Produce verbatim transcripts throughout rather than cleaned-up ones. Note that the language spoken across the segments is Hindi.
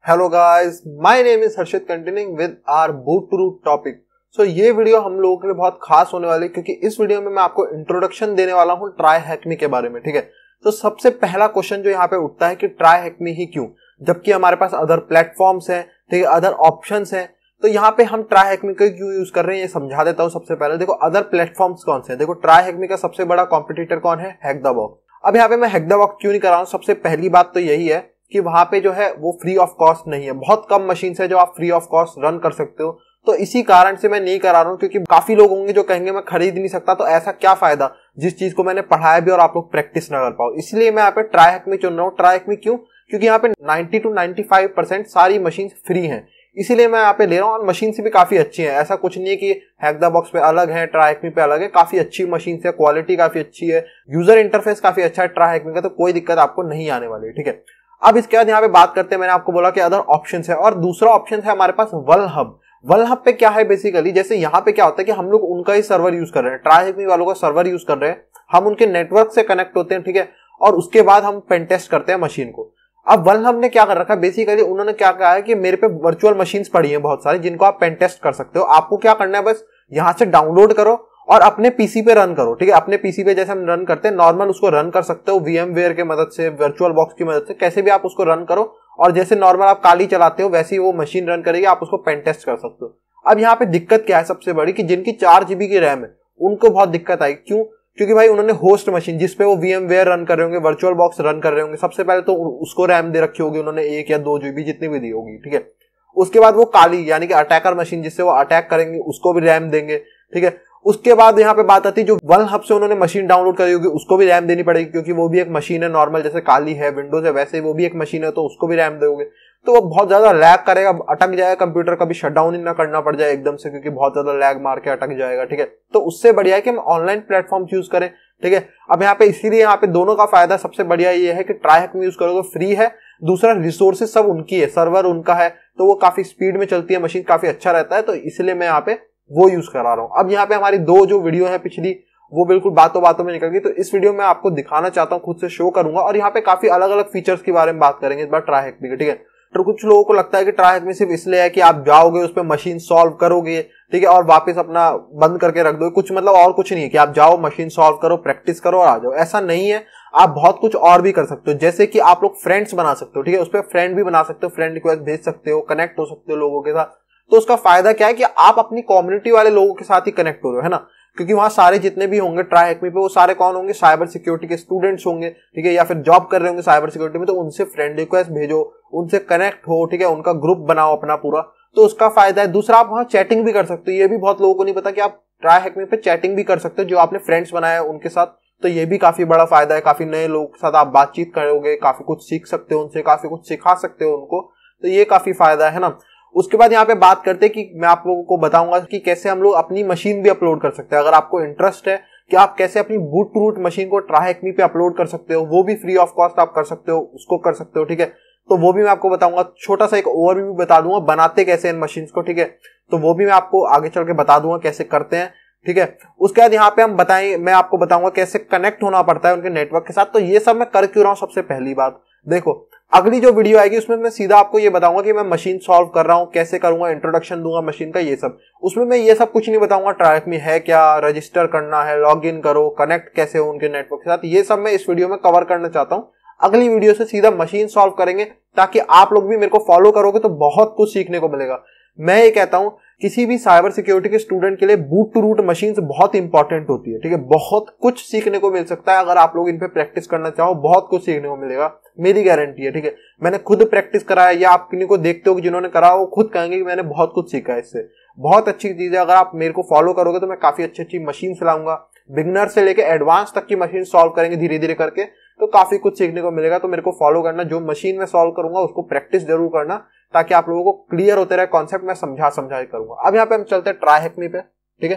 Hello guys, my name is Harshit continuing with our boot to root topic. So ये वीडियो हम लोगों के लिए बहुत खास होने वाली है क्योंकि इस वीडियो में मैं आपको इंट्रोडक्शन देने वाला हूं TryHackMe के बारे में। ठीक है, तो सबसे पहला क्वेश्चन जो यहाँ पे उठता है कि TryHackMe ही क्यों, जबकि हमारे पास अदर प्लेटफॉर्म्स हैं, ठीक है, अदर ऑप्शंस हैं। तो यहाँ पे हम TryHackMe को क्यों यूज कर रहे हैं ये समझा देता हूँ। सबसे पहले देखो अदर प्लेटफॉर्म्स कौन से हैं। देखो TryHackMe का सबसे बड़ा कॉम्पिटिटर कौन है, हैक द बॉक्स। अब यहाँ पे मैं हैक द बॉक्स क्यों नहीं कर रहा हूँ, सबसे पहली बात तो यही है कि वहां पे जो है वो फ्री ऑफ कॉस्ट नहीं है। बहुत कम मशीन है जो आप फ्री ऑफ कॉस्ट रन कर सकते हो, तो इसी कारण से मैं नहीं करा रहा हूं। क्योंकि काफी लोग होंगे जो कहेंगे मैं खरीद नहीं सकता, तो ऐसा क्या फायदा जिस चीज को मैंने पढ़ाया भी और आप लोग प्रैक्टिस ना कर पाओ। इसलिए मैं यहाँ पे TryHackMe चुन रहा हूँ। TryHackMe क्यों, क्योंकि यहाँ पे ninety two ninety five percent सारी मशीन फ्री हैं, इसीलिए मैं यहाँ पे ले रहा हूँ। और मशीन से भी काफी अच्छी है, ऐसा कुछ नहीं है कि हैक द बॉक्स पे अलग है, TryHackMe पे अलग है। काफी अच्छी मशीन है, क्वालिटी काफी अच्छी है, यूजर इंटरफेस काफी अच्छा है TryHackMe का, तो कोई दिक्कत आपको नहीं आने वाली है। ठीक है, अब इसके बाद यहाँ पे बात करते हैं, मैंने आपको बोला कि अदर ऑप्शंस है, और दूसरा ऑप्शन है हमारे पास वलहब। वलहब पे क्या है बेसिकली, जैसे यहाँ पे क्या होता है कि हम लोग उनका ही सर्वर यूज कर रहे हैं, TryHackMe वालों का सर्वर यूज कर रहे हैं, हम उनके नेटवर्क से कनेक्ट होते हैं। ठीक है, और उसके बाद हम पेन टेस्ट करते हैं मशीन को। अब वलहब ने क्या कर रखा है, बेसिकली उन्होंने क्या कहा है कि मेरे पे वर्चुअल मशीन्स पड़ी हैं बहुत सारी, जिनको आप पेन टेस्ट कर सकते हो। आपको क्या करना है, बस यहाँ से डाउनलोड करो और अपने पीसी पे रन करो। ठीक है, अपने पीसी पे जैसे हम रन करते हैं नॉर्मल उसको रन कर सकते हो, वीएमवेयर की मदद से, वर्चुअल बॉक्स की मदद से, कैसे भी आप उसको रन करो। और जैसे नॉर्मल आप काली चलाते हो वैसे ही वो मशीन रन करेगी, आप उसको पेन टेस्ट कर सकते हो। अब यहाँ पे दिक्कत क्या है सबसे बड़ी, कि जिनकी चार जीबी की रैम है उनको बहुत दिक्कत आई। क्यों, क्योंकि भाई उन्होंने होस्ट मशीन जिसपे वो वीएमवेयर रन कर रहे होंगे, वर्चुअल बॉक्स रन कर रहे होंगे, सबसे पहले तो उसको रैम दे रखी होगी उन्होंने, एक या दो जीबी जितनी भी दी होगी। ठीक है, उसके बाद वो काली यानी कि अटैकर मशीन जिससे वो अटैक करेंगे उसको भी रैम देंगे। ठीक है, उसके बाद यहाँ पे बात आती है जो वलहब से उन्होंने मशीन डाउनलोड करी होगी उसको भी रैम देनी पड़ेगी, क्योंकि वो भी एक मशीन है नॉर्मल, जैसे काली है विंडोज है वैसे वो भी एक मशीन है, तो उसको भी रैम दोगे तो वो बहुत ज्यादा लैग करेगा, अटक जाएगा कंप्यूटर, कभी शटडाउन ही ना करना पड़ जाए एकदम से, क्योंकि बहुत ज्यादा लैग मार के अटक जाएगा। ठीक है, तो उससे बढ़िया है कि हम ऑनलाइन प्लेटफॉर्म यूज करें। ठीक है, अब यहाँ पे इसीलिए यहाँ पे दोनों का फायदा सबसे बढ़िया ये है कि TryHackMe यूज करोगे फ्री है, दूसरा रिसोर्सेज सब उनकी है, सर्वर उनका है, तो वो काफी स्पीड में चलती है मशीन, काफी अच्छा रहता है, तो इसलिए मैं यहाँ पे वो यूज करा रहा हूँ। अब यहाँ पे हमारी दो जो वीडियो है पिछली वो बिल्कुल बातों बातों में निकल गई, तो इस वीडियो में आपको दिखाना चाहता हूँ, खुद से शो करूंगा, और यहाँ पे काफी अलग अलग फीचर्स के बारे में बात करेंगे इस बार TryHackMe के। ठीक है, तो कुछ लोगों को लगता है कि TryHackMe सिर्फ इसलिए है कि आप जाओगे उस पर मशीन सॉल्व करोगे, ठीक है, और वापस अपना बंद करके रख दो, कुछ मतलब और कुछ नहीं है कि आप जाओ मशीन सॉल्व करो, प्रैक्टिस करो और आ जाओ। ऐसा नहीं है, आप बहुत कुछ और भी कर सकते हो, जैसे कि आप लोग फ्रेंड्स बना सकते हो। ठीक है, उस पर फ्रेंड भी बना सकते हो, फ्रेंड रिक्वेस्ट भेज सकते हो, कनेक्ट हो सकते हो लोगों के साथ। तो उसका फायदा क्या है कि आप अपनी कम्युनिटी वाले लोगों के साथ ही कनेक्ट हो रहे हो, है ना, क्योंकि वहां सारे जितने भी होंगे TryHackMe पे वो सारे कौन होंगे, साइबर सिक्योरिटी के स्टूडेंट्स होंगे। ठीक है, या फिर जॉब कर रहे होंगे साइबर सिक्योरिटी में, तो उनसे फ्रेंड रिक्वेस्ट भेजो, उनसे कनेक्ट हो। ठीक है, उनका ग्रुप बनाओ अपना पूरा, तो उसका फायदा है। दूसरा, आप वहां चैटिंग भी कर सकते हो, ये भी बहुत लोगों को नहीं पता कि आप TryHackMe पे चैटिंग भी कर सकते हो जो आपने फ्रेंड्स बनाए हैं उनके साथ, तो ये भी काफी बड़ा फायदा है। काफी नए लोगों के साथ आप बातचीत करोगे, काफी कुछ सीख सकते हो उनसे, काफी कुछ सिखा सकते हो उनको, तो ये काफी फायदा है ना। उसके बाद यहाँ पे बात करते हैं कि मैं आप लोगों को बताऊंगा कि कैसे हम लोग अपनी मशीन भी अपलोड कर सकते हैं। अगर आपको इंटरेस्ट है कि आप कैसे अपनी बूट टू रूट मशीन को TryHackMe पे अपलोड कर सकते हो, वो भी फ्री ऑफ कॉस्ट आप कर सकते हो, उसको कर सकते हो। ठीक है, तो वो भी मैं आपको बताऊंगा, छोटा सा एक ओवरव्यू बता दूंगा बनाते कैसे इन मशीन्स को। ठीक है, तो वो भी मैं आपको आगे चल के बता दूंगा कैसे करते हैं। ठीक है, उसके बाद यहाँ पे हम बताएं, मैं आपको बताऊंगा कैसे कनेक्ट होना पड़ता है उनके नेटवर्क के साथ। तो ये सब मैं कर क्यों रहा हूँ, सबसे पहली बात देखो, अगली जो वीडियो आएगी उसमें मैं सीधा आपको ये बताऊंगा कि मैं मशीन सॉल्व कर रहा हूं, कैसे करूंगा, इंट्रोडक्शन दूंगा मशीन का, ये सब। उसमें मैं ये सब कुछ नहीं बताऊंगा TryHackMe है क्या, रजिस्टर करना है, लॉग इन करो, कनेक्ट कैसे हो उनके नेटवर्क के साथ, ये सब मैं इस वीडियो में कवर करना चाहता हूं। अगली वीडियो से सीधा मशीन सॉल्व करेंगे, ताकि आप लोग भी मेरे को फॉलो करोगे तो बहुत कुछ सीखने को मिलेगा। मैं ये कहता हूं किसी भी साइबर सिक्योरिटी के स्टूडेंट के लिए बूट टू रूट मशीन बहुत इंपॉर्टेंट होती है। ठीक है, बहुत कुछ सीखने को मिल सकता है अगर आप लोग इन पे प्रैक्टिस करना चाहो, बहुत कुछ सीखने को मिलेगा, मेरी गारंटी है। ठीक है, मैंने खुद प्रैक्टिस कराया, या आप किन्हीं को देखते हो कि जिन्होंने करा वो खुद कहेंगे कि मैंने बहुत कुछ सीखा है इससे। बहुत अच्छी चीज है, अगर आप मेरे को फॉलो करोगे तो मैं काफी अच्छी अच्छी मशीन चलाऊंगा, बिगनर से लेके एडवांस तक की मशीन सॉल्व करेंगे धीरे धीरे करके, तो काफी कुछ सीखने को मिलेगा। तो मेरे को फॉलो करना, जो मशीन में सॉल्व करूंगा उसको प्रैक्टिस जरूर करना, ताकि आप लोगों को क्लियर होते रहे कॉन्सेप्ट, मैं समझा समझा करूंगा। अब यहाँ पे हम चलते हैं TryHackMe पे। ठीक है,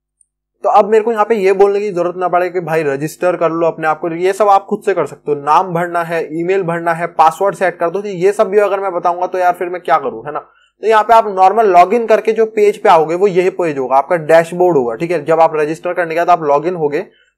तो अब मेरे को यहाँ पे ये बोलने की जरूरत ना पड़े कि भाई रजिस्टर कर लो अपने आप को, ये सब आप खुद से कर सकते हो। नाम भरना है, ईमेल भरना है, पासवर्ड सेट कर दो, तो ये सब भी अगर मैं बताऊंगा तो यार फिर मैं क्या करूं, है ना। तो यहाँ पे आप नॉर्मल लॉग इन करके जो पेज पे आओगे वो यही पेज होगा, आपका डैशबोर्ड होगा। ठीक है, जब आप रजिस्टर करने के बाद आप लॉग इन होगे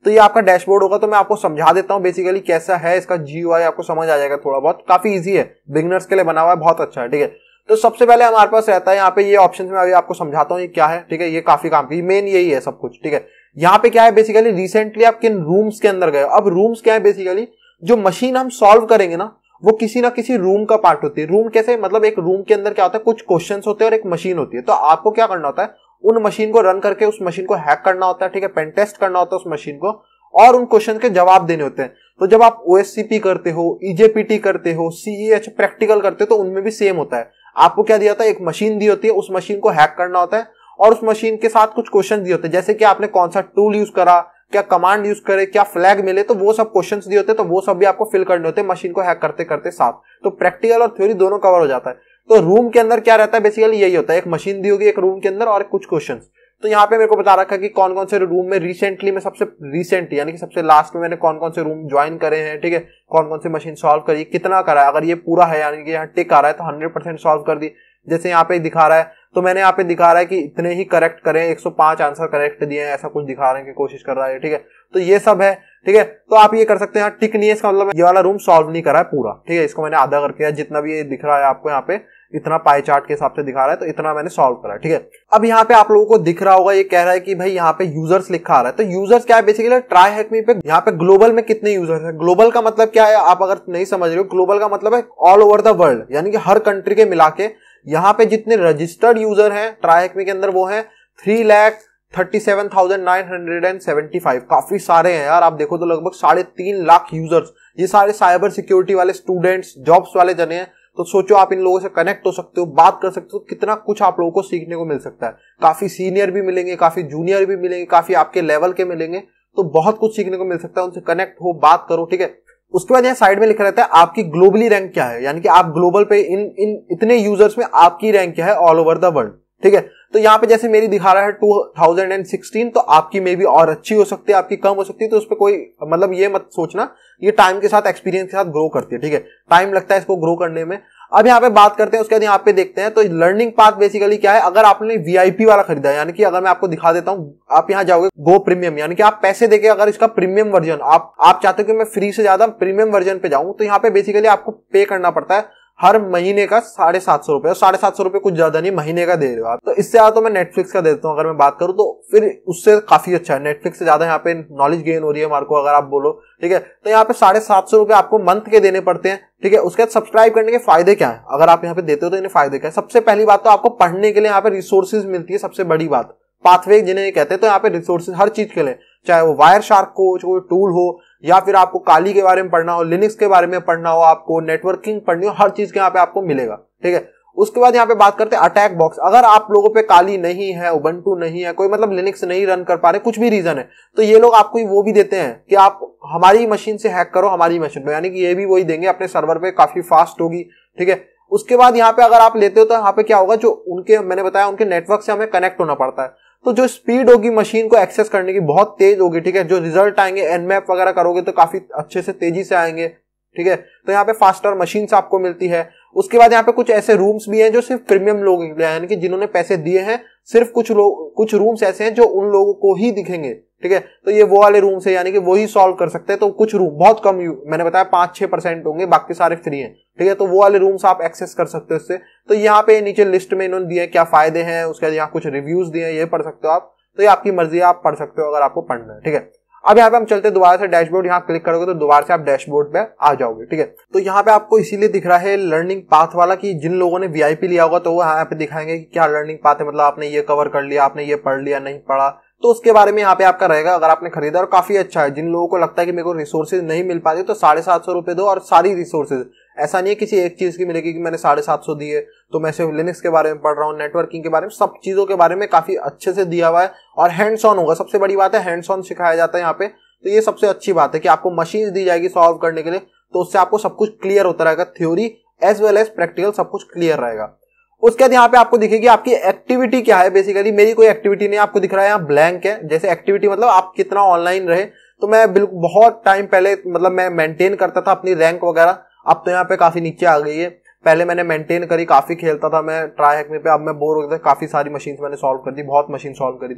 तो ये आपका डैशबोर्ड होगा। तो मैं आपको समझा देता हूँ बेसिकली कैसा है इसका जीयूआई, आपको समझ आ जाएगा थोड़ा बहुत। काफी इजी है, बिगिनर्स के लिए बना हुआ है, बहुत अच्छा है, ठीक है। तो सबसे पहले हमारे पास रहता है यहाँ पे ये ऑप्शन, में अभी आपको समझाता हूँ ये क्या है, ठीक है। ये काफी काम की मेन यही है सब कुछ, ठीक है। यहाँ पे क्या है बेसिकली, रिसेंटली आप किन रूम्स के अंदर गए। अब रूम्स क्या है बेसिकली, जो मशीन हम सॉल्व करेंगे ना वो किसी ना किसी रूम का पार्ट होती है। रूम कैसे, मतलब एक रूम के अंदर क्या होता है, कुछ क्वेश्चंस होते हैं और एक मशीन होती है। तो आपको क्या करना होता है, उन मशीन को रन करके उस मशीन को हैक करना होता है, ठीक है, पेन टेस्ट करना होता है उस मशीन को, और उन क्वेश्चन के जवाब देने होते हैं। तो जब आप ओएससीपी करते हो, ईजेपीटी करते हो, सीईएच प्रैक्टिकल करते हो, तो उनमें भी सेम होता है। आपको क्या दिया होता है, एक मशीन दी होती है, उस मशीन को हैक करना होता है और उस मशीन के साथ कुछ क्वेश्चन दिए होते हैं, जैसे कि आपने कौन सा टूल यूज करा, क्या कमांड यूज करे, क्या फ्लैग मिले, तो वो सब क्वेश्चंस दिए होते हैं। तो वो सब भी आपको फिल करने होते हैं मशीन को हैक करते करते साथ। तो प्रैक्टिकल और थ्योरी दोनों कवर हो जाता है। तो रूम के अंदर क्या रहता है बेसिकली, यही होता है, एक मशीन दी होगी एक रूम के अंदर और कुछ क्वेश्चंस। तो यहाँ पे मेरे को बता रखा है कि कौन कौन से रूम में रिसेंटली में, सबसे रिसेंट यानी कि सबसे लास्ट में मैंने कौन कौन से रूम ज्वाइन करे हैं, ठीक है, कौन कौन से मशीन सॉल्व करी, कितना करा है। अगर ये पूरा है यानी कि यहाँ टिक आ रहा है तो हंड्रेड परसेंट सॉल्व कर दी। जैसे यहाँ पे दिखा रहा है, तो मैंने यहाँ पे दिखा रहा है कि इतने ही करेक्ट करें, एक सौ पाँच आंसर करेक्ट दिए हैं, ऐसा कुछ दिखा रहे हैं कि कोशिश कर रहा है, ठीक है। तो ये सब है, ठीक है। तो आप ये कर सकते हैं, यहाँ टिक नहीं है इसका मतलब ये वाला रूम सॉल्व नहीं करा है पूरा, ठीक है। इसको मैंने आधा करके, जितना भी ये दिख रहा है आपको यहाँ पे इतना पाई चार्ट के हिसाब से दिखा रहा है, तो इतना मैंने सॉल्व करा है, ठीक है। अब यहाँ पे आप लोगों को दिख रहा होगा, ये कह रहा है कि भाई यहाँ पे यूजर्स लिखा आ रहा है। तो यूजर्स क्या है बेसिकली, ट्राईहैकमी पे यहाँ पे ग्लोबल में कितने यूजर्स है। ग्लोबल का मतलब क्या है, आप अगर नहीं समझ रहे हो, ग्लोबल का मतलब है ऑल ओवर द वर्ल्ड, यानी कि हर कंट्री के मिला के यहाँ पे जितने रजिस्टर्ड यूजर हैं ट्राईहैकमी के अंदर वो हैं three lakh thirty seven thousand nine hundred and seventy five. काफी सारे हैं यार, आप देखो तो लगभग साढ़े तीन लाख यूजर्स। ये सारे साइबर सिक्योरिटी वाले स्टूडेंट्स, जॉब्स वाले जने हैं। तो सोचो आप इन लोगों से कनेक्ट हो सकते हो, बात कर सकते हो, कितना कुछ आप लोगों को सीखने को मिल सकता है। काफी सीनियर भी मिलेंगे, काफी जूनियर भी मिलेंगे, काफी आपके लेवल के मिलेंगे। तो बहुत कुछ सीखने को मिल सकता है। उनसे कनेक्ट हो, बात करो, ठीक है। उसके बाद यहाँ साइड में लिखा रहता है आपकी ग्लोबली रैंक क्या है, यानी कि आप ग्लोबल पे इन इन इतने यूजर्स में आपकी रैंक क्या है ऑल ओवर द वर्ल्ड, ठीक है। तो यहाँ पे जैसे मेरी दिखा रहा है टू थाउजेंड सिक्सटीन, तो आपकी मे भी और अच्छी हो सकती है, आपकी कम हो सकती है। तो उस पर कोई मतलब ये मत सोचना, ये टाइम के साथ, एक्सपीरियंस के साथ ग्रो करती है, ठीक है। टाइम लगता है इसको ग्रो करने में। अब यहाँ पे बात करते हैं, उसके बाद यहाँ पे देखते हैं तो लर्निंग पाथ बेसिकली क्या है। अगर आपने वीआईपी वाला खरीदा है, यानी कि अगर मैं आपको दिखा देता हूँ, आप यहाँ जाओगे गो प्रीमियम, यानी कि आप पैसे देके अगर इसका प्रीमियम वर्जन आप आप चाहते हो कि मैं फ्री से ज्यादा प्रीमियम वर्जन पे जाऊं, तो यहाँ पे बेसिकली आपको पे करना पड़ता है हर महीने का साढ़े सात सौ रुपए। और साढ़े सात सौ रुपए कुछ ज्यादा नहीं, महीने का दे रहे हो आप। तो इससे ज्यादा तो मैं नेटफ्लिक्स का देता हूँ अगर मैं बात करूँ, तो फिर उससे काफी अच्छा है। नेटफ्लिक्स से ज्यादा यहाँ पे नॉलेज गेन हो रही है हमारे को, अगर आप बोलो, ठीक है। तो यहाँ पे साढ़े सात सौ रुपए आपको मंथ के देने पड़ते हैं, ठीक है। उसके बाद सब्सक्राइब करने के फायदे क्या है, अगर आप यहाँ पे देते हो तो इन्हें फायदे क्या है। सबसे पहली बात तो आपको पढ़ने के लिए यहाँ पे रिसोर्सेज मिलती है, सबसे बड़ी बात, पाथवे जिन्हें कहते हैं। तो यहाँ पे रिसोर्सेज हर चीज के लिए, चाहे वो वायर शार्क को कोई टूल हो, या फिर आपको काली के बारे में पढ़ना हो, लिनक्स के बारे में पढ़ना हो, आपको नेटवर्किंग पढ़नी हो, हर चीज के यहाँ पे आपको मिलेगा, ठीक है। उसके बाद यहाँ पे बात करते हैं अटैक बॉक्स। अगर आप लोगों पे काली नहीं है, उबंटू नहीं है, कोई मतलब लिनक्स नहीं रन कर पा रहे, कुछ भी रीजन है, तो ये लोग आपको वो भी देते हैं कि आप हमारी मशीन से हैक करो, हमारी मशीन पे, यानी कि ये भी वही देंगे अपने सर्वर पे, काफी फास्ट होगी, ठीक है। उसके बाद यहाँ पे अगर आप लेते हो तो यहाँ पे क्या होगा, जो उनके मैंने बताया उनके नेटवर्क से हमें कनेक्ट होना पड़ता है, तो जो स्पीड होगी मशीन को एक्सेस करने की बहुत तेज होगी, ठीक है। जो रिजल्ट आएंगे एनमैप वगैरह करोगे तो काफी अच्छे से तेजी से आएंगे, ठीक है। तो यहाँ पे फास्टर मशीन आपको मिलती है। उसके बाद यहाँ पे कुछ ऐसे रूम्स भी हैं जो सिर्फ प्रीमियम लोगों के लिए, यानी कि जिन्होंने पैसे दिए हैं, सिर्फ कुछ लोग, कुछ रूम्स ऐसे हैं जो उन लोगों को ही दिखेंगे, ठीक है। तो ये वो वाले रूम्स है, यानी कि वो ही सॉल्व कर सकते हैं। तो कुछ रूम बहुत कम, मैंने बताया पांच छह परसेंट होंगे, बाकी सारे फ्री हैं, ठीक है। तो वो वाले रूम्स आप एक्सेस कर सकते हो इससे। तो यहाँ पे नीचे लिस्ट में इन्होंने दिए क्या फायदे हैं, उसके बाद यहाँ कुछ रिव्यूज दिए हैं, ये पढ़ सकते हो आप। तो ये आपकी मर्जी है, आप पढ़ सकते हो अगर आपको पढ़ना है, ठीक है। अब यहाँ पे हम चलते हैं दोबारा से डैशबोर्ड, यहाँ क्लिक करोगे तो दोबारा से आप डैशबोर्ड पे आ जाओगे, ठीक है। तो यहाँ पे आपको इसीलिए दिख रहा है लर्निंग पाथ वाला, कि जिन लोगों ने वीआईपी लिया होगा तो वो यहाँ पे दिखाएंगे कि क्या लर्निंग पाथ है, मतलब आपने ये कवर कर लिया, आपने ये पढ़ लिया, नहीं पढ़ा, तो उसके बारे में यहाँ पे आपका रहेगा अगर आपने खरीदा। और काफी अच्छा है, जिन लोगों को लगता है कि मेरे को रिसोर्सेज नहीं मिल पाते तो साढ़े सात सौ रुपए दो और सारी रिसोर्सेज, ऐसा नहीं है किसी एक चीज की मिलेगी कि मैंने साढ़े सात सौ दिए तो मैं सिर्फ लिनक्स के बारे में पढ़ रहा हूँ, नेटवर्किंग के बारे में, सब चीजों के बारे में काफी अच्छे से दिया हुआ है। और हैंड्स ऑन होगा, सबसे बड़ी बात है हैंड्स ऑन सिखाया जाता है यहाँ पे। तो ये सबसे अच्छी बात है कि आपको मशीन दी जाएगी सॉल्व करने के लिए, तो उससे आपको सब कुछ क्लियर होता रहेगा, theory as well as practical सब कुछ क्लियर रहेगा। उसके बाद यहाँ पे आपको दिखेगी आपकी एक्टिविटी क्या है। बेसिकली मेरी कोई एक्टिविटी नहीं आपको दिख रहा है, यहाँ ब्लैंक है। जैसे एक्टिविटी मतलब आप कितना ऑनलाइन रहे, तो मैं बिल्कुल बहुत टाइम पहले मतलब मैं मेंटेन करता था अपनी रैंक वगैरह, अब तो यहाँ पे काफी नीचे आ गई है। पहले मैंने मेंटेन करी, काफी खेलता था मैं ट्राई हैक में पे, अब मैं बोर हो गया था, काफी सारी मशीन मैंने सॉल्व कर दी, बहुत मशीन सॉल्व करी थी।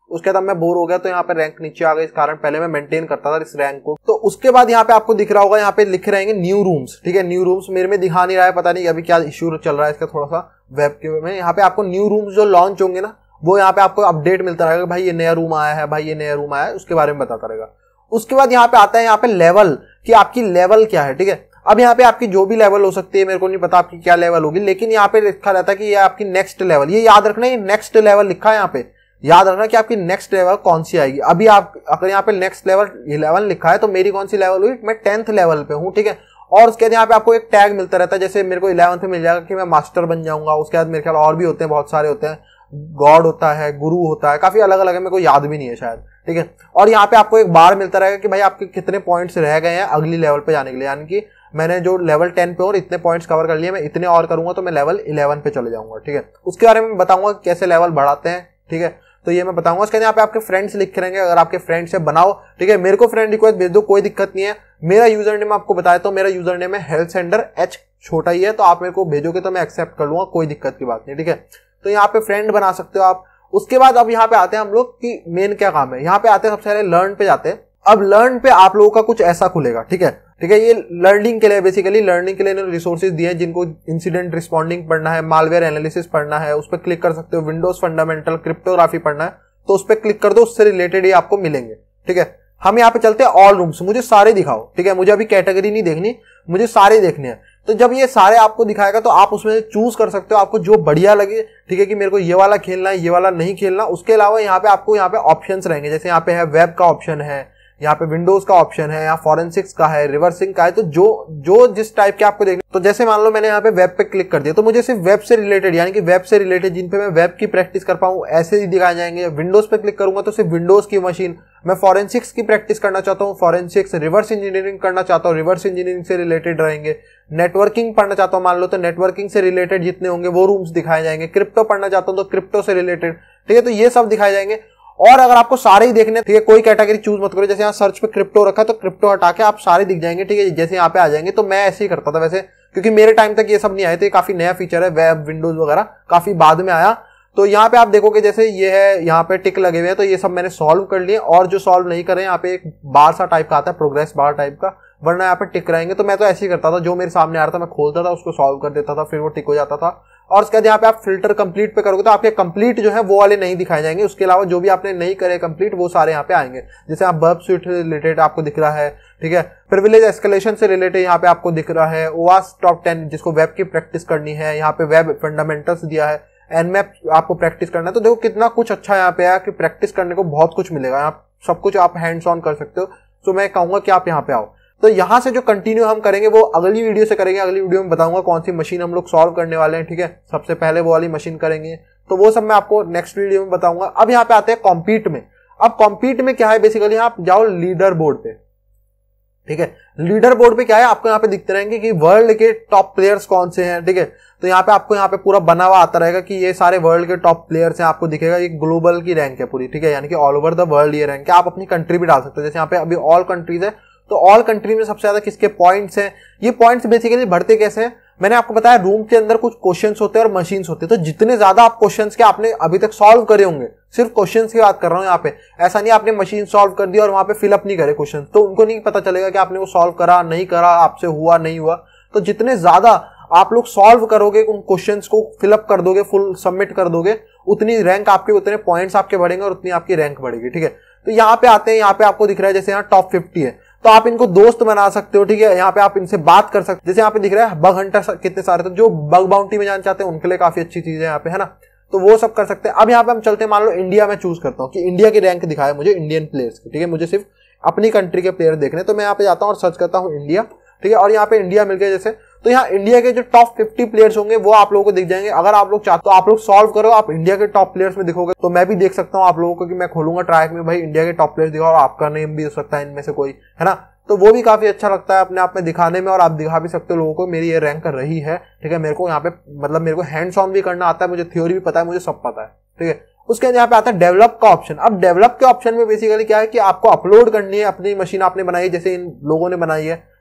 उसके बाद मैं बोर हो गया तो यहाँ पे रैंक नीचे आ गई, इस कारण पहले मैं मेंटेन करता था इस रैंक को। तो उसके बाद यहाँ पे आपको दिख रहा होगा, यहाँ पे लिख रहेंगे न्यू रूम्स, ठीक है। न्यू रूम्स मेरे में दिखा नहीं रहा है, पता नहीं अभी क्या इश्यू चल रहा है इसका थोड़ा सा वेब के में। यहाँ पे आपको न्यू रूम्स जो लॉन्च होंगे ना, वो यहाँ पे आपको अपडेट मिलता रहेगा, भाई ये नया रूम आया है, भाई ये नया रूम आया है, उसके बारे में बताता रहेगा। उसके बाद यहाँ पे आता है यहाँ पे लेवल, कि आपकी लेवल क्या है, ठीक है। अब यहाँ पे आपकी जो भी लेवल हो सकती है, मेरे को नहीं पता आपकी क्या लेवल होगी, लेकिन यहाँ पे लिखा रहता है कि ये आपकी नेक्स्ट लेवल, ये याद रखना, ये नेक्स्ट लेवल लिखा है यहाँ पे, याद रखना कि आपकी नेक्स्ट लेवल कौन सी आएगी। अभी आप अगर यहाँ पे नेक्स्ट लेवल इलेवन लिखा है तो मेरी कौन सी लेवल हुई, मैं टेंथ लेवल पे हूँ, ठीक है। और उसके बाद यहाँ पे आपको एक टैग मिलता रहता है, जैसे मेरे को इलेवंथ में मिल जाएगा कि मैं मास्टर बन जाऊंगा। उसके बाद मेरे ख्याल और भी होते हैं, बहुत सारे होते हैं, गॉड होता है, गुरु होता है, काफी अलग अलग है, मेरे को याद भी नहीं है शायद, ठीक है। और यहाँ पे आपको एक बार मिलता रहेगा कि भाई आपके कितने पॉइंट्स रह गए हैं अगली लेवल पे जाने के लिए, यानी कि मैंने जो लेवल टेन पे और इतने पॉइंट्स कवर कर लिए, मैं इतने और करूंगा तो मैं लेवल इलेवन पे चले जाऊंगा, ठीक है। उसके बारे में बताऊंगा कैसे लेवल बढ़ाते हैं, ठीक है, तो ये मैं बताऊंगा। उसके यहाँ पे आपके फ्रेंड्स लिखे रहेंगे, अगर आपके फ्रेंड्स से बनाओ, ठीक है। मेरे को फ्रेंड रिक्वेस्ट भेज दो, कोई दिक्कत नहीं है। मेरा यूजर नेम आपको बताया तो मेरा यूजर नेम है हेल्थ सेंटर, एच छोटा ही है, तो आप मेरे को भेजोगे तो मैं एक्सेप्ट कर लूंगा, कोई दिक्कत की बात नहीं, ठीक है। तो यहाँ पे फ्रेंड बना सकते हो आप। उसके बाद अब यहाँ पे आते हैं हम लोग कि मेन क्या काम है। यहाँ पे आते हैं सबसे पहले लर्न पे जाते हैं। अब लर्न पे आप लोगों का कुछ ऐसा खुलेगा, ठीक है, ठीक है। ये लर्निंग के लिए, बेसिकली लर्निंग के लिए इन्होंने रिसोर्सेज दिए हैं, जिनको इंसिडेंट रिस्पॉन्डिंग पढ़ना है, मालवेयर एनालिसिस पढ़ना है, उस पर क्लिक कर सकते हो। विंडोज फंडामेंटल, क्रिप्टोग्राफी पढ़ना है तो उस पर क्लिक कर दो, उससे रिलेटेड ही आपको मिलेंगे, ठीक है। हम यहाँ पे चलते हैं ऑल रूम्स, मुझे सारे दिखाओ, ठीक है। मुझे अभी कैटेगरी नहीं देखनी, मुझे सारे देखने हैं। तो जब ये सारे आपको दिखाएगा तो आप उसमें चूज कर सकते हो, आपको जो बढ़िया लगे, ठीक है, कि मेरे को ये वाला खेलना है, ये वाला नहीं खेलना। उसके अलावा यहाँ पे आपको यहाँ पे ऑप्शंस रहेंगे, जैसे यहाँ पे है वेब का ऑप्शन है, यहाँ पे विंडोज का ऑप्शन है, यहाँ फॉरेंसिक्स का है, रिवर्सिंग का है। तो जो जो जिस टाइप के आपको देखना, तो जैसे मान लो मैंने यहाँ पे वेब पे क्लिक कर दिया तो मुझे सिर्फ वेब से रिलेटेड, यानी कि वेब से रिलेटेड जिन पे मैं वेब की प्रैक्टिस कर पाऊँ ऐसे ही दिखाए जाएंगे। विंडोज पे क्लिक करूंगा तो सिर्फ विंडोज की मशीन, मैं फॉरेंसिक्स की प्रैक्टिस करना चाहता हूँ फॉरेंसिक्स, रिवर्स इंजीनियरिंग करना चाहता हूँ रिवर्स इंजीनियरिंग से रिलेटेड रहेंगे, नेटवर्किंग पढ़ना चाहता हूँ मान लो तो नेटवर्किंग से रिलेटेड जितने होंगे वो रूम्स दिखाए जाएंगे, क्रिप्टो पढ़ना चाहता हूँ तो क्रिप्टो से रिलेटेड, ठीक है, तो ये सब दिखाए जाएंगे। और अगर आपको सारे ही देखने, ठीक है, कोई कैटेगरी चूज मत करो। जैसे यहाँ सर्च पे क्रिप्टो रखा है तो क्रिप्टो हटा के आप सारे दिख जाएंगे, ठीक है, जैसे यहाँ पे आ जाएंगे। तो मैं ऐसे ही करता था वैसे, क्योंकि मेरे टाइम तक ये सब नहीं आए थे, काफी नया फीचर है, वेब विंडोज वगैरह काफी बाद में आया। तो यहाँ पे आप देखोगे जैसे ये है, यहाँ पे टिक लगे हुए हैं, तो ये सब मैंने सॉल्व कर लिए। और जो सॉल्व नहीं करे, यहाँ पे एक बार सा टाइप का आता है, प्रोग्रेस बार टाइप का, वरना यहाँ पे टिक रहेंगे। तो मैं तो ऐसे ही करता था, जो मेरे सामने आ रहा था मैं खोलता था, उसको सॉल्व कर देता था, फिर वो टिक हो जाता था। और उसके बाद यहाँ पे आप फिल्टर कंप्लीट पे करोगे तो आपके कंप्लीट जो है वो वाले नहीं दिखाए जाएंगे, उसके अलावा जो भी आपने नहीं करे कंप्लीट वो सारे यहाँ पे आएंगे। जैसे आप वर्ब स्विट रिलेटेड आपको दिख रहा है, ठीक है, प्रिविलेज एस्केलेशन से रिलेटेड यहाँ पे आपको दिख रहा है, ओवास टॉप टेन जिसको वेब की प्रैक्टिस करनी है, यहाँ पे वेब फंडामेंटल्स दिया है, एनमैप आपको प्रैक्टिस करना है। तो देखो कितना कुछ अच्छा यहाँ पे है कि प्रैक्टिस करने को बहुत कुछ मिलेगा, यहाँ सब कुछ आप हैंड्स ऑन कर सकते हो। तो मैं कहूंगा कि आप यहाँ पे आओ। तो यहाँ से जो कंटिन्यू हम करेंगे वो अगली वीडियो से करेंगे, अगली वीडियो में बताऊंगा कौन सी मशीन हम लोग सॉल्व करने वाले हैं, ठीक है। सबसे पहले वो वाली मशीन करेंगे, तो वो सब मैं आपको नेक्स्ट वीडियो में बताऊंगा। अब यहाँ पे आते हैं कॉम्पीट में। अब कॉम्पीट में क्या है, बेसिकली आप जाओ लीडर बोर्ड पे, ठीक है। लीडर बोर्ड पे क्या है, आपको यहाँ पे दिखते रहेंगे कि वर्ल्ड के टॉप प्लेयर्स कौन से हैं, ठीक है। तो यहाँ पे आपको यहाँ पे पूरा बना हुआ आता रहेगा कि ये सारे वर्ल्ड के टॉप प्लेयर्स हैं, आपको दिखेगा। ये ग्लोबल की रैंक है पूरी, ठीक है, यानी कि ऑल ओवर द वर्ल्ड ये रैंक है। आप अपनी कंट्री भी डाल सकते हो, जैसे यहाँ पे अभी ऑल कंट्रीज है, तो ऑल कंट्री में सबसे ज्यादा किसके पॉइंट्स हैं। ये पॉइंट्स बेसिकली बढ़ते कैसे हैं, मैंने आपको बताया रूम के अंदर कुछ क्वेश्चंस होते हैं और मशीन्स होते हैं। तो जितने ज्यादा आप क्वेश्चंस के आपने अभी तक सॉल्व करे होंगे, सिर्फ क्वेश्चंस की बात कर रहा हूं यहाँ पे, ऐसा नहीं आपने मशीन सॉल्व कर दिया और वहां पे फिलअप नहीं करे क्वेश्चन, तो उनको नहीं पता चलेगा कि आपने वो सॉल्व करा नहीं करा, आपसे हुआ नहीं हुआ। तो जितने ज्यादा आप लोग सॉल्व करोगे, उन क्वेश्चंस को फिलअप कर दोगे, फुल सबमिट कर दोगे, उतनी रैंक आपके, उतने पॉइंट्स आपके बढ़ेंगे और उतनी आपकी रैंक बढ़ेगी, ठीक है। तो यहाँ पे आते हैं, यहाँ पे आपको दिख रहा है जैसे यहाँ टॉप फिफ्टी है, तो आप इनको दोस्त बना सकते हो, ठीक है। यहाँ पे आप इनसे बात कर सकते हो, जैसे यहाँ पे दिख रहा है बग हंटर कितने सारे, तो जो बग बाउंटी में जाना चाहते हैं उनके लिए काफी अच्छी चीज है यहाँ पे, है ना। तो वो सब कर सकते हैं। अब यहाँ पे हम चलते हैं, मान लो इंडिया में चूज करता हूँ कि इंडिया की रैंक दिखाए मुझे, इंडियन प्लेयर्स की, ठीक है, मुझे सिर्फ अपनी कंट्री के प्लेयर देखने। तो मैं यहाँ पे जाता हूँ और सर्च करता हूँ इंडिया, ठीक है, और यहाँ पे इंडिया मिल गया जैसे, तो यहाँ इंडिया के जो टॉप फिफ्टी प्लेयर्स होंगे वो आप लोगों को दिख जाएंगे। अगर आप लोग चाहते तो आप लोग सॉल्व करो, आप इंडिया के टॉप प्लेयर्स में दिखोगे, तो मैं भी देख सकता हूँ आप लोगों को कि मैं खोलूंगा ट्रायक में, भाई इंडिया के टॉप प्लेयर्स दिखाओ, और आपका नेम भी हो सकता है इनमें से कोई, है ना। तो वो भी काफी अच्छा लगता है अपने आप में दिखाने में, और आप दिखा भी सकते हो लोगों को मेरी ये रैंक रही है, ठीक है। मेरे को यहाँ पे मतलब मेरे को हैंड्स ऑन भी करना आता है, मुझे थ्योरी भी पता है, मुझे सब पता है, ठीक है। उसके बाद यहाँ पे आता है डेवलप का ऑप्शन। अब डेवलप के ऑप्शन में बेसिकली क्या है कि आपको अपलोड करनी है अपनी मशीन आपने बनाई है, जैसे इन लोगों ने बनाई है,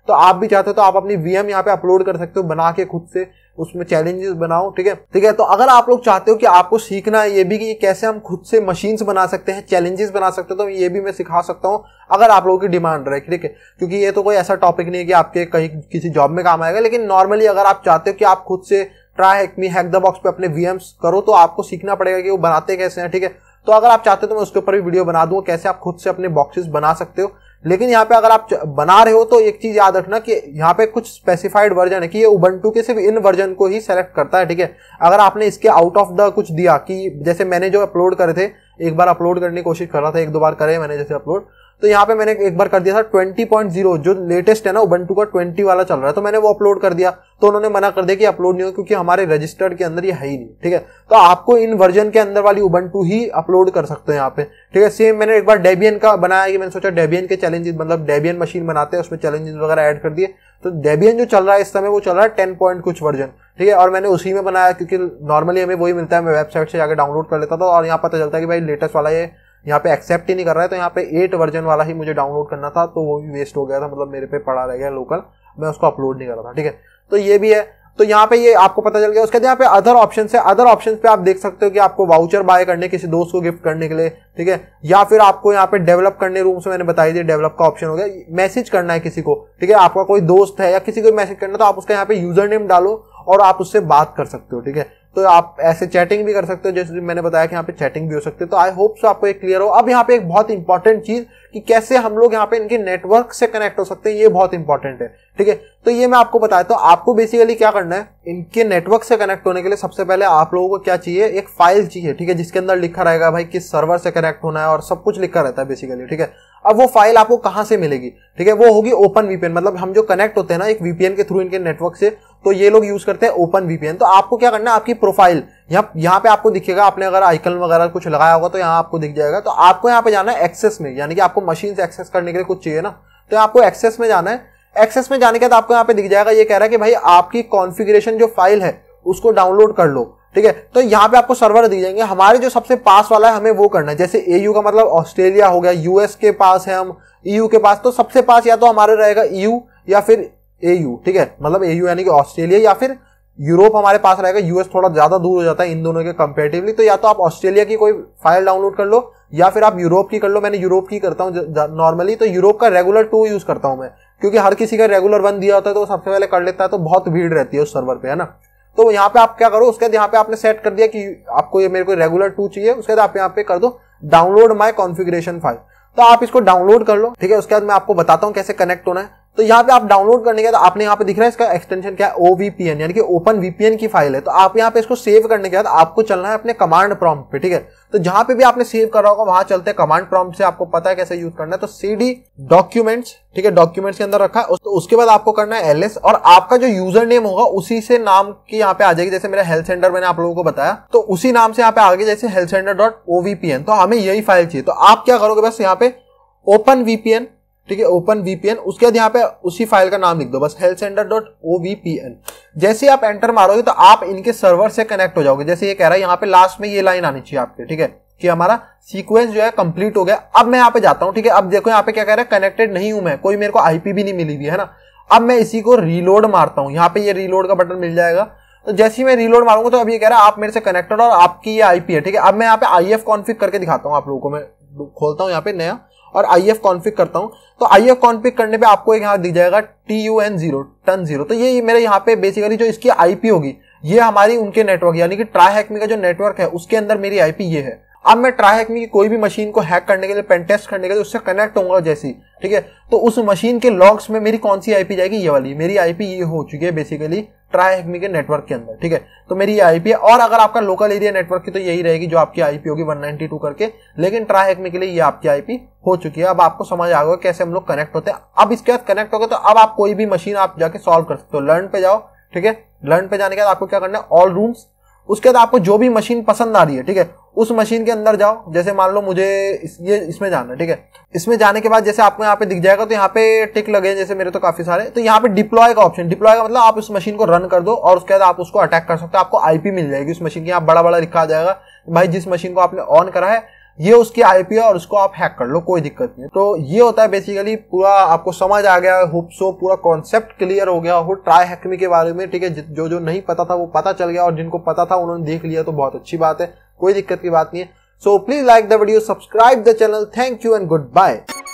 तो आप भी चाहते हो तो आप अपनी वीएम यहाँ पे अपलोड कर सकते हो बना के खुद से, उसमें चैलेंजेस बनाओ, ठीक है ठीक है। तो अगर आप लोग चाहते हो कि आपको सीखना है ये भी कि कैसे हम खुद से मशीन्स बना सकते हैं, चैलेंजेस बना सकते हो, तो ये भी मैं सिखा सकता हूँ अगर आप लोगों की डिमांड रहे, ठीक है। क्योंकि ये तो कोई ऐसा टॉपिक नहीं है कि आपके कहीं किसी जॉब में काम आएगा, लेकिन नॉर्मली अगर आप चाहते हो कि आप खुद से ट्राई हैक द बॉक्स पे अपने वीएम्स करो तो आपको सीखना पड़ेगा कि वो बनाते कैसे हैं, ठीक है। तो अगर आप चाहते हो तो मैं उसके ऊपर भी वीडियो बना दूंगा कैसे आप खुद से अपने बॉक्सेस बना सकते हो। लेकिन यहाँ पे अगर आप बना रहे हो तो एक चीज याद रखना कि यहाँ पे कुछ स्पेसिफाइड वर्जन है कि ये उबंटू के सिर्फ इन वर्जन को ही सेलेक्ट करता है, ठीक है। अगर आपने इसके आउट ऑफ द कुछ दिया कि जैसे मैंने जो अपलोड करे थे, एक बार अपलोड करने की कोशिश कर रहा था, एक दो बार करे मैंने जैसे अपलोड, तो यहाँ पे मैंने एक बार कर दिया था ट्वेंटी पॉइंट ज़ीरो, जो लेटेस्ट है ना उबंटू का ट्वेंटी वाला चल रहा है, तो मैंने वो अपलोड कर दिया, तो उन्होंने मना कर दिया कि अपलोड नहीं हो क्योंकि हमारे रजिस्टर्ड के अंदर ये है ही नहीं, ठीक है। तो आपको इन वर्जन के अंदर वाली उबंटू ही अपलोड कर सकते हैं यहाँ पे, ठीक है। सेम मैंने एक बार डेबियन का बनाया कि मैंने सोचा डेबियन के चैलेंजेस, मतलब डेबियन मशीन बनाते हैं उसमें चैलेंजेस वगैरह ऐड कर दिए, तो डेबियन जो चल रहा है इस समय वो चल रहा है टेन पॉइंट कुछ वर्जन, ठीक है। और मैंने उसी में बनाया क्योंकि नॉर्मली हमें वही मिलता है, मैं वेबसाइट से जाकर डाउनलोड कर लेता था और यहाँ पता चलता है कि भाई लेटेस्ट वाला ये यहाँ पे एक्सेप्ट ही नहीं कर रहा है, तो यहाँ पे एट वर्जन वाला ही मुझे डाउनलोड करना था, तो वो भी वेस्ट हो गया था, मतलब मेरे पे पड़ा रह गया लोकल, मैं उसको अपलोड नहीं कर रहा था, ठीक है। तो ये भी है, तो यहाँ पे ये आपको पता चल गया। उसके बाद यहाँ पे अदर ऑप्शन है, अदर ऑप्शन पे आप देख सकते हो कि आपको वाउचर बाय करने, किसी दोस्त को गिफ्ट करने के लिए, ठीक है, या फिर आपको यहाँ पे डेवलप करने रूम से मैंने बताई थी डेवलप का ऑप्शन हो गया, मैसेज करना है किसी को, ठीक है, आपका कोई दोस्त है या किसी को मैसेज करना, तो आप उसका यहाँ पे यूजर नेम डालो और आप उससे बात कर सकते हो, ठीक है। तो आप ऐसे चैटिंग भी कर सकते हो, जैसे मैंने बताया कि यहाँ पे चैटिंग भी हो सकती है। तो आई होप सो आपको एक क्लियर हो। अब यहाँ पे एक बहुत इंपॉर्टेंट चीज कि कैसे हम लोग यहाँ पे इनके नेटवर्क से कनेक्ट हो सकते हैं, ये बहुत इंपॉर्टेंट है, ठीक है। तो ये मैं आपको बताया, तो आपको बेसिकली क्या करना है, इनके नेटवर्क से कनेक्ट होने के लिए सबसे पहले आप लोगों को क्या चाहिए, एक फाइल चाहिए, ठीक है, जिसके अंदर लिखा रहेगा भाई किस सर्वर से कनेक्ट होना है और सब कुछ लिखा रहता है बेसिकली, ठीक है। अब वो फाइल आपको कहां से मिलेगी, ठीक है, वो होगी ओपन वीपीएन, मतलब हम जो कनेक्ट होते हैं ना एक वीपीएन के थ्रू इनके नेटवर्क से, तो ये लोग यूज करते हैं ओपन वीपीएन। तो आपको क्या करना है, आपकी प्रोफाइल यहाँ यहाँ पे आपको दिखेगा, आपने अगर आइकन वगैरह कुछ लगाया होगा तो यहाँ आपको दिख जाएगा। तो आपको यहाँ पे जाना है एक्सेस में, यानी कि आपको मशीन से एक्सेस करने के लिए कुछ चाहिए ना, तो आपको एक्सेस में जाना है। एक्सेस में जाने के बाद आपको यहाँ पे दिख जाएगा, ये कह रहा है कि भाई आपकी कॉन्फ़िगरेशन जो फाइल है उसको डाउनलोड कर लो, ठीक है। तो यहाँ पे आपको सर्वर दिख जाएंगे, हमारे जो सबसे पास वाला है हमें वो करना है। जैसे एयू का मतलब ऑस्ट्रेलिया हो गया, यूएस के पास है, हम ईयू के पास, तो सबसे पास या तो हमारे रहेगा ईयू या फिर एयू, ठीक है, मतलब एयू यानी कि ऑस्ट्रेलिया, या फिर यूरोप हमारे पास रहेगा, यूएस थोड़ा ज्यादा दूर हो जाता है इन दोनों के कंपैरेटिवली। तो या तो आप ऑस्ट्रेलिया की कोई फाइल डाउनलोड कर लो या फिर आप यूरोप की कर लो। मैंने यूरोप की करता हूँ नॉर्मली, तो यूरोप का रेगुलर टू यूज करता हूं मैं, क्योंकि हर किसी का रेगुलर वन दिया होता है तो सबसे पहले कर लेता है, तो बहुत भीड़ रहती है उस सर्वर पे, है ना। तो यहाँ पे आप क्या करो, उसके बाद यहाँ पे आपने सेट कर दिया कि आपको ये मेरे को रेगुलर टू चाहिए, उसके बाद आप यहाँ पे कर दो डाउनलोड माय कॉन्फ़िगरेशन फाइल, तो आप इसको डाउनलोड कर लो, ठीक है। उसके बाद मैं आपको बताता हूँ कैसे कनेक्ट होना है। तो यहाँ पे आप डाउनलोड करने के बाद आपने यहाँ पे दिख रहा है इसका एक्सटेंशन क्या है, ओवीपीएन, यानी कि ओपन वीपीएन की फाइल है। तो आप यहाँ पे इसको सेव करने के बाद आपको चलना है अपने कमांड प्रॉम्प्ट पे, ठीक है। तो जहां पे भी आपने सेव करा होगा वहां चलते हैं कमांड प्रॉम्प्ट से, आपको पता है कैसे यूज करना है। तो सीडी डॉक्यूमेंट्स, ठीक है, डॉक्यूमेंट्स के अंदर रखा है, तो उसके बाद आपको करना है एलएस, और आपका जो यूजर नेम होगा उसी से नाम की यहाँ पे आ जाएगी। जैसे मेरा हेल्थ सेंटर मैंने आप लोगों को बताया, तो उसी नाम से यहाँ पे आ गया जैसे हेल्थ सेंटर डॉट ओवीपीएन, तो हमें यही फाइल चाहिए। तो आप क्या करोगे, बस यहाँ पे ओपन वीपीएन, ठीक है, ओपन वीपीएन, उसके बाद यहाँ पे उसी फाइल का नाम लिख दो, बस हेल्थ सेंटर डॉट ओवीपीएन। जैसे आप एंटर मारोगे तो आप इनके सर्वर से कनेक्ट हो जाओगे। जैसे ये कह रहा है यहाँ पे लास्ट में ये लाइन आनी चाहिए आपके, ठीक है, कि हमारा सीक्वेंस जो है कंप्लीट हो गया। अब मैं यहाँ पे जाता हूँ, ठीक है। अब देखो यहाँ पे क्या कह रहा है, कनेक्टेड नहीं हूं मैं, कोई मेरे को आईपी भी नहीं मिली हुई है ना। अब मैं इसी को रीलोड मारता हूँ, यहाँ पे ये रीलोड का बटन मिल जाएगा। तो जैसे ही मैं रीलोड मारूंगा तो अब ये कह रहा है आप मेरे से कनेक्टेड और आपकी ये आईपी है, ठीक है। अब मैं यहाँ पे आईएफ कॉन्फिग करके दिखाता हूँ आप लोगों को, मैं खोलता हूँ यहाँ पे नया और आईएफ कॉन्फिग करता हूं। तो आईएफ कॉन्फिग करने पे आपको एक यहाँ दिख जाएगा टी यू एन जीरो, टन जीरो। तो ये मेरे यहाँ पे बेसिकली जो इसकी आईपी होगी ये हमारी उनके नेटवर्क यानी कि ट्राईहैकमी का जो नेटवर्क है उसके अंदर मेरी आईपी ये है। अब मैं ट्राईहैकमी की कोई भी मशीन को हैक करने के लिए, पेन टेस्ट करने के लिए उससे कनेक्ट होऊंगा जैसी, ठीक है, तो उस मशीन के लॉग्स में मेरी कौन सी आईपी जाएगी, ये वाली मेरी आईपी ये हो चुकी है बेसिकली ट्राईहैकमी के नेटवर्क के अंदर, ठीक है। तो मेरी ये आईपी है, और अगर आपका लोकल एरिया नेटवर्क की तो यही रहेगी जो आपकी आईपी होगी वन नाइंटी टू करके, लेकिन ट्राईहैकमी के लिए ये आपकी आईपी हो चुकी है। अब आपको समझ आ गया कैसे हम लोग कनेक्ट होते हैं। अब इसके बाद कनेक्ट हो गए तो अब आप कोई भी मशीन आप जाके सॉल्व कर सकते हो। लर्न पे जाओ, ठीक है, लर्न पे जाने के बाद आपको क्या करना है, ऑल रूम्स, उसके बाद आपको जो भी मशीन पसंद आ रही है, ठीक है, उस मशीन के अंदर जाओ। जैसे मान लो मुझे इस, ये इसमें जाना है, ठीक है, इसमें जाने के बाद जैसे आपको यहाँ पे दिख जाएगा तो यहाँ पे टिक लगे, जैसे मेरे तो काफी सारे, तो यहाँ पे डिप्लॉय का ऑप्शन, डिप्लॉय का मतलब आप उस मशीन को रन कर दो और उसके बाद आप उसको अटैक कर सकते हो। आपको आईपी मिल जाएगी उस मशीन की, यहाँ बड़ा बड़ा लिखा आ जाएगा भाई जिस मशीन को आपने ऑन करा है ये उसकी आईपी है और उसको आप हैक कर लो, कोई दिक्कत नहीं है। तो ये होता है बेसिकली, पूरा आपको समझ आ गया, होप सो पूरा कॉन्सेप्ट क्लियर हो गया हो ट्राई हैकमी के बारे में, ठीक है। जो जो नहीं पता था वो पता चल गया, और जिनको पता था उन्होंने देख लिया, तो बहुत अच्छी बात है, कोई दिक्कत की बात नहीं है। So please like the video, subscribe the channel, thank you and good bye.